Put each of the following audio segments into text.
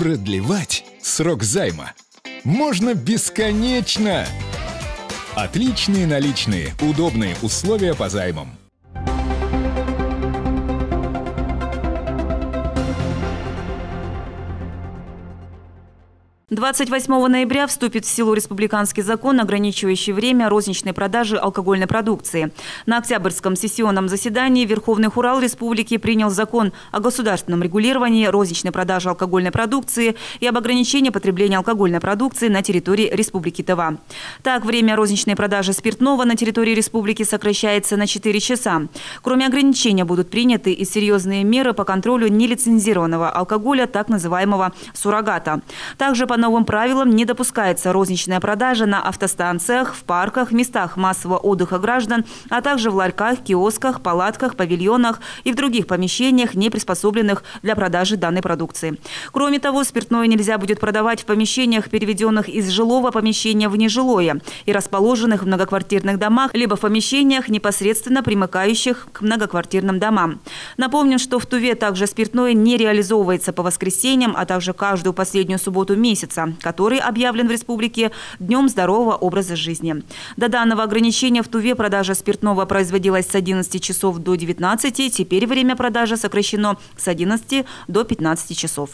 Продлевать срок займа можно бесконечно. Отличные наличные, удобные условия по займам. 28 ноября вступит в силу республиканский закон, ограничивающий время розничной продажи алкогольной продукции. На Октябрьском сессионном заседании Верховный Хурал Республики принял закон о государственном регулировании розничной продажи алкогольной продукции и об ограничении потребления алкогольной продукции на территории Республики Тыва. Так, время розничной продажи спиртного на территории республики сокращается на 4 часа. Кроме ограничения будут приняты и серьезные меры по контролю нелицензированного алкоголя, так называемого суррогата. Также по новым правилам не допускается розничная продажа на автостанциях, в парках, местах массового отдыха граждан, а также в ларьках, киосках, палатках, павильонах и в других помещениях, не приспособленных для продажи данной продукции. Кроме того, спиртное нельзя будет продавать в помещениях, переведенных из жилого помещения в нежилое и расположенных в многоквартирных домах, либо в помещениях, непосредственно примыкающих к многоквартирным домам. Напомним, что в Туве также спиртное не реализовывается по воскресеньям, а также каждую последнюю субботу месяца, который объявлен в республике Днем здорового образа жизни. До данного ограничения в Туве продажа спиртного производилась с 11 часов до 19, теперь время продажи сокращено с 11 до 15 часов.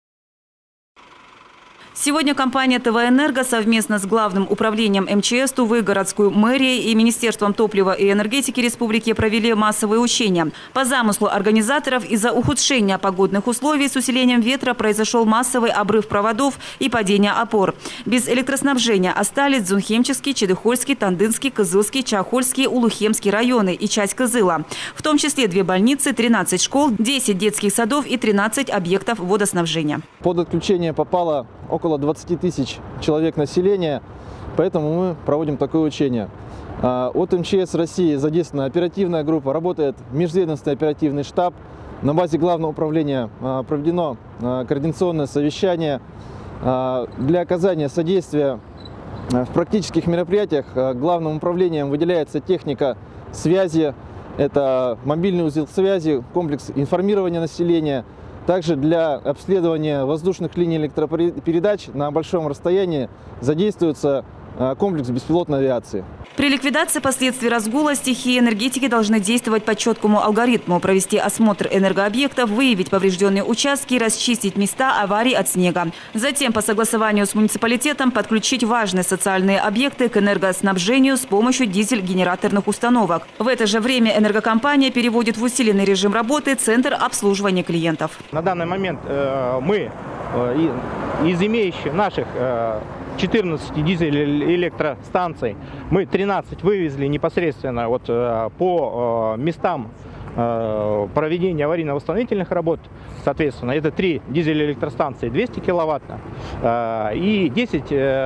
Сегодня компания ТВ-Энерго совместно с Главным управлением МЧС Тувы, городской мэрией и Министерством топлива и энергетики республики провели массовые учения. По замыслу организаторов из-за ухудшения погодных условий с усилением ветра произошел массовый обрыв проводов и падение опор. Без электроснабжения остались Дзунхемческий, Чедыхольский, Тандынский, Кызылский, Чахольский, Улухемский районы и часть Кызыла. В том числе 2 больницы, 13 школ, 10 детских садов и 13 объектов водоснабжения. Под отключение попало около 20 тысяч человек населения, поэтому мы проводим такое учение. От МЧС России задействована оперативная группа, работает межведомственный оперативный штаб. На базе Главного управления проведено координационное совещание. Для оказания содействия в практических мероприятиях Главным управлением выделяется техника связи, это мобильный узел связи, комплекс информирования населения. Также для обследования воздушных линий электропередач на большом расстоянии задействуется комплекс беспилотной авиации. При ликвидации последствий разгула стихии энергетики должны действовать по четкому алгоритму, провести осмотр энергообъектов, выявить поврежденные участки, расчистить места аварий от снега. Затем по согласованию с муниципалитетом подключить важные социальные объекты к энергоснабжению с помощью дизель-генераторных установок. В это же время энергокомпания переводит в усиленный режим работы центр обслуживания клиентов. На данный момент мы из имеющих наших 14 дизель-электростанций мы 13 вывезли непосредственно по местам проведения аварийно-восстановительных работ. Соответственно, это 3 дизель-электростанции 200 киловаттно и 10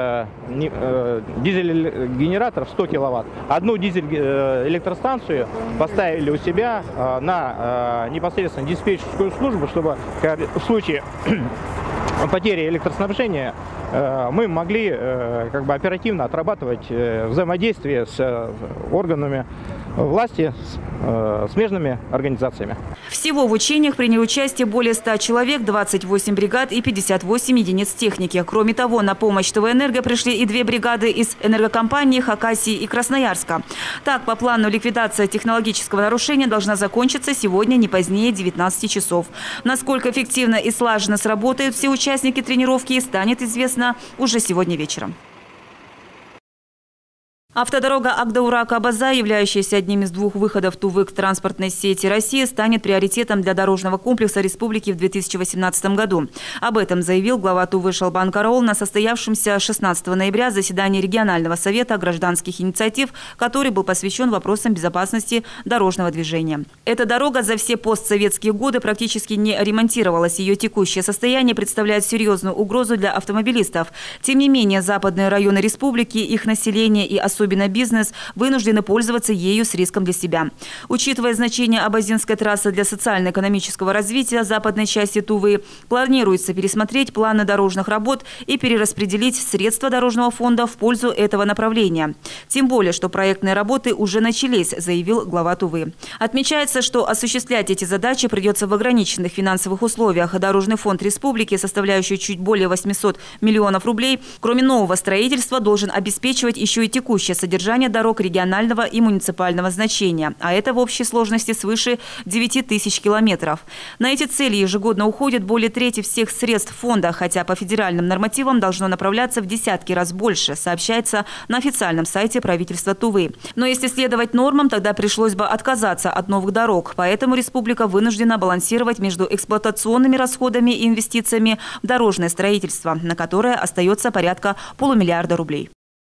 дизель-генераторов 100 киловатт. Одну дизель-электростанцию поставили у себя на непосредственно диспетчерскую службу, чтобы в случае потери электроснабжения мы могли оперативно отрабатывать взаимодействие с органами власти, с смежными организациями. Всего в учениях приняли участие более 100 человек, 28 бригад и 58 единиц техники. Кроме того, на помощь ТВ-Энерго пришли и 2 бригады из энергокомпаний Хакасии и Красноярска. Так, по плану ликвидация технологического нарушения должна закончиться сегодня не позднее 19 часов. Насколько эффективно и слаженно сработают все участники тренировки, станет известно уже сегодня вечером. Автодорога Агдаура-Кабаза, являющаяся одним из 2 выходов Тувы к транспортной сети России, станет приоритетом для дорожного комплекса республики в 2018 году. Об этом заявил глава Тувы Шалбан Караул на состоявшемся 16 ноября заседании регионального совета гражданских инициатив, который был посвящен вопросам безопасности дорожного движения. Эта дорога за все постсоветские годы практически не ремонтировалась. Ее текущее состояние представляет серьезную угрозу для автомобилистов. Тем не менее, западные районы республики, их население и особенно особенно бизнес, вынуждены пользоваться ею с риском для себя. Учитывая значение Абазинской трассы для социально-экономического развития западной части Тувы, планируется пересмотреть планы дорожных работ и перераспределить средства дорожного фонда в пользу этого направления. Тем более, что проектные работы уже начались, заявил глава Тувы. Отмечается, что осуществлять эти задачи придется в ограниченных финансовых условиях. Дорожный фонд республики, составляющий чуть более 800 миллионов рублей, кроме нового строительства, должен обеспечивать еще и текущее содержание дорог регионального и муниципального значения. А это в общей сложности свыше 9 тысяч километров. На эти цели ежегодно уходит более трети всех средств фонда, хотя по федеральным нормативам должно направляться в десятки раз больше, сообщается на официальном сайте правительства Тувы. Но если следовать нормам, тогда пришлось бы отказаться от новых дорог. Поэтому республика вынуждена балансировать между эксплуатационными расходами и инвестициями в дорожное строительство, на которое остается порядка полумиллиарда рублей.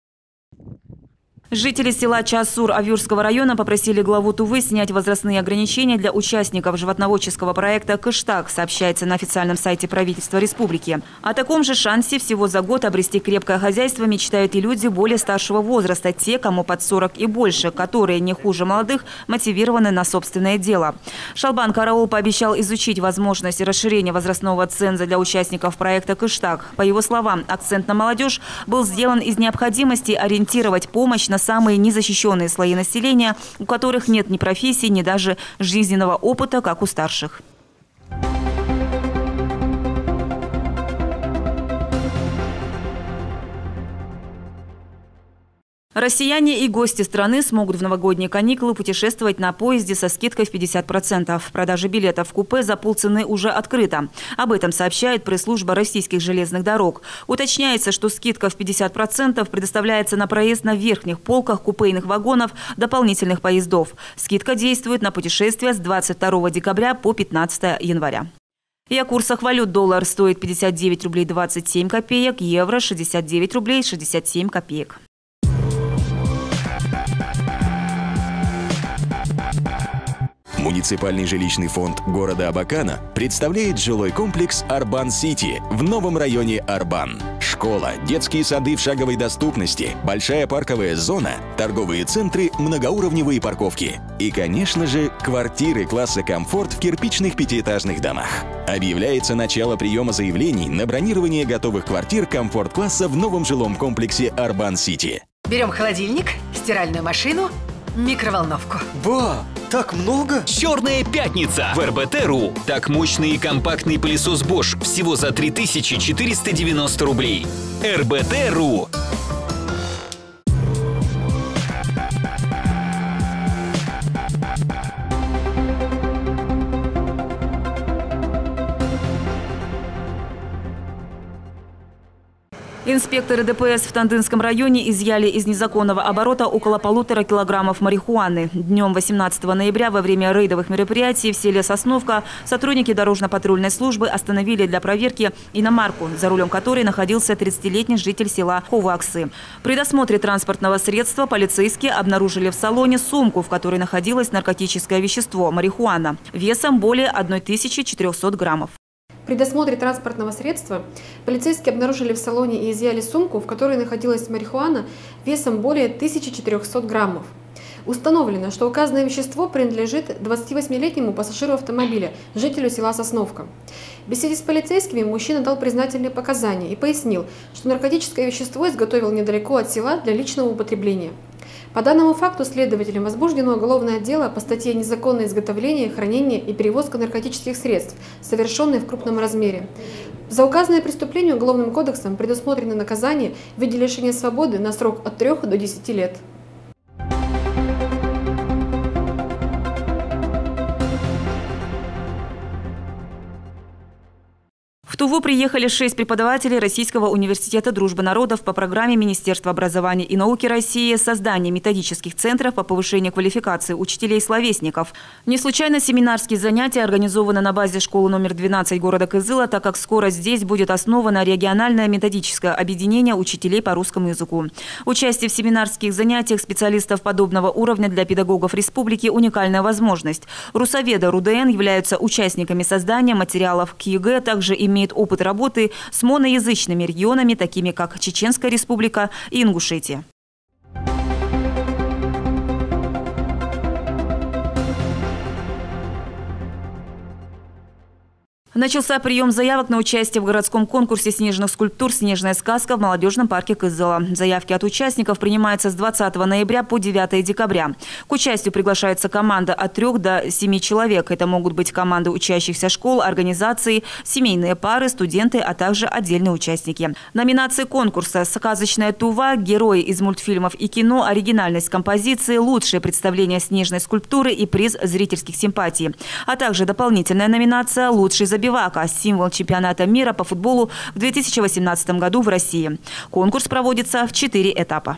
Жители села Часур Авюрского района попросили главу Тувы снять возрастные ограничения для участников животноводческого проекта «Кыштак», сообщается на официальном сайте правительства республики. О таком же шансе всего за год обрести крепкое хозяйство мечтают и люди более старшего возраста, те, кому под 40 и больше, которые не хуже молодых мотивированы на собственное дело. Шалбан Караул пообещал изучить возможность расширения возрастного ценза для участников проекта «Кыштак». По его словам, акцент на молодежь был сделан из необходимости ориентировать помощь на самые незащищенные слои населения, у которых нет ни профессии, ни даже жизненного опыта, как у старших. Россияне и гости страны смогут в новогодние каникулы путешествовать на поезде со скидкой в 50%. Продажа билетов в купе за полцены уже открыта. Об этом сообщает пресс-служба российских железных дорог. Уточняется, что скидка в 50% предоставляется на проезд на верхних полках купейных вагонов дополнительных поездов. Скидка действует на путешествия с 22 декабря по 15 января. И о курсах валют: доллар стоит 59 рублей 27 копеек, евро 69 рублей 67 копеек. Муниципальный жилищный фонд города Абакана представляет жилой комплекс «Арбан-Сити» в новом районе Арбан. Школа, детские сады в шаговой доступности, большая парковая зона, торговые центры, многоуровневые парковки. И, конечно же, квартиры класса «Комфорт» в кирпичных пятиэтажных домах. Объявляется начало приема заявлений на бронирование готовых квартир комфорт-класса в новом жилом комплексе «Арбан-Сити». Берем холодильник, стиральную машину, микроволновку. Ба! Так много? Черная пятница в РБТ.ру. Так мощный и компактный пылесос Bosch всего за 3490 рублей. РБТ.ру. Инспекторы ДПС в Тандынском районе изъяли из незаконного оборота около 1,5 килограммов марихуаны. Днем 18 ноября во время рейдовых мероприятий в селе Сосновка сотрудники дорожно-патрульной службы остановили для проверки иномарку, за рулем которой находился 30-летний житель села Хуваксы. При досмотре транспортного средства полицейские обнаружили в салоне сумку, в которой находилось наркотическое вещество – марихуана, весом более 1400 граммов. При досмотре транспортного средства полицейские обнаружили в салоне и изъяли сумку, в которой находилась марихуана весом более 1400 граммов. Установлено, что указанное вещество принадлежит 28-летнему пассажиру автомобиля, жителю села Сосновка. В беседе с полицейскими мужчина дал признательные показания и пояснил, что наркотическое вещество изготовил недалеко от села для личного употребления. По данному факту следователям возбуждено уголовное дело по статье «Незаконное изготовление, хранение и перевозка наркотических средств, совершенные в крупном размере». За указанное преступление Уголовным кодексом предусмотрено наказание в виде лишения свободы на срок от 3 до 10 лет. В Туву приехали 6 преподавателей Российского университета дружбы народов по программе Министерства образования и науки России «Создание методических центров по повышению квалификации учителей-словесников». Не случайно семинарские занятия организованы на базе школы номер 12 города Кызыла, так как скоро здесь будет основано региональное методическое объединение учителей по русскому языку. Участие в семинарских занятиях специалистов подобного уровня для педагогов республики – уникальная возможность. Русоведы РУДН являются участниками создания материалов к ЕГЭ, также имеют опыт работы с моноязычными регионами, такими как Чеченская республика и Ингушетия. Начался прием заявок на участие в городском конкурсе снежных скульптур «Снежная сказка» в молодежном парке Кызыла. Заявки от участников принимаются с 20 ноября по 9 декабря. К участию приглашается команда от 3 до 7 человек. Это могут быть команды учащихся школ, организаций, семейные пары, студенты, а также отдельные участники. Номинации конкурса: «Сказочная Тува», «Герои из мультфильмов и кино», «Оригинальность композиции», «Лучшее представление снежной скульптуры» и приз зрительских симпатий. А также дополнительная номинация «Лучший забивака», символ чемпионата мира по футболу в 2018 году в России. Конкурс проводится в 4 этапа.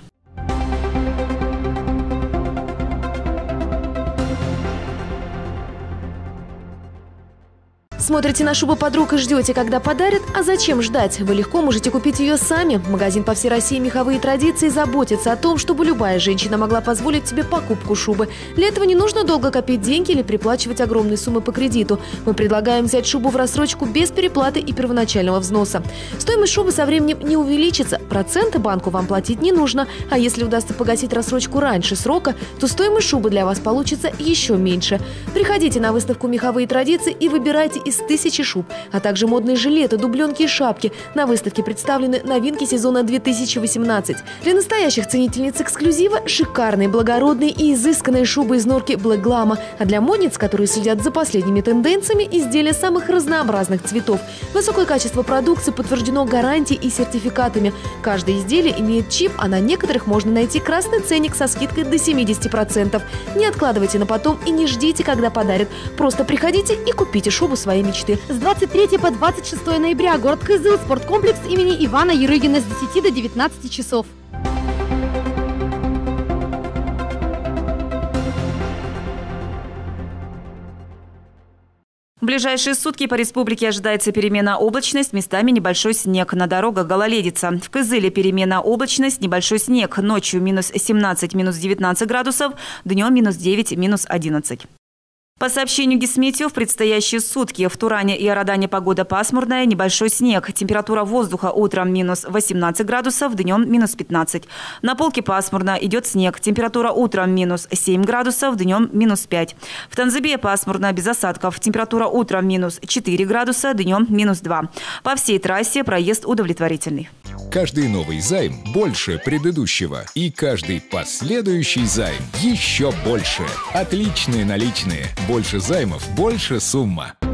Смотрите на шубу подруг и ждете, когда подарят? А зачем ждать? Вы легко можете купить ее сами. Магазин по всей России «Меховые традиции» заботится о том, чтобы любая женщина могла позволить себе покупку шубы. Для этого не нужно долго копить деньги или приплачивать огромные суммы по кредиту. Мы предлагаем взять шубу в рассрочку без переплаты и первоначального взноса. Стоимость шубы со временем не увеличится. Проценты банку вам платить не нужно. А если удастся погасить рассрочку раньше срока, то стоимость шубы для вас получится еще меньше. Приходите на выставку «Меховые традиции» и выбирайте из 1000 шуб, а также модные жилеты, дубленки и шапки. На выставке представлены новинки сезона 2018. Для настоящих ценительниц эксклюзива шикарные, благородные и изысканные шубы из норки Black Glam, а для модниц, которые следят за последними тенденциями, изделия самых разнообразных цветов. Высокое качество продукции подтверждено гарантией и сертификатами. Каждое изделие имеет чип, а на некоторых можно найти красный ценник со скидкой до 70%. Не откладывайте на потом и не ждите, когда подарят. Просто приходите и купите шубу своей мечты. С 23 по 26 ноября город Кызыл, спорткомплекс имени Ивана Ярыгина с 10 до 19 часов. В ближайшие сутки по республике ожидается переменная облачность, местами небольшой снег. На дорогах гололедица. В Кызыле переменная облачность, небольшой снег. Ночью минус 17, минус 19 градусов, днем минус 9, минус 11. По сообщению Гисметео, в предстоящие сутки в Туране и Иордане погода пасмурная, небольшой снег. Температура воздуха утром минус 18 градусов, днем минус 15. На Полке пасмурно, идет снег. Температура утром минус 7 градусов, днем минус 5. В Танзыбе пасмурно, без осадков. Температура утром минус 4 градуса, днем минус 2. По всей трассе проезд удовлетворительный. Каждый новый займ больше предыдущего. И каждый последующий займ еще больше. Отличные наличные. Больше займов, больше сумма.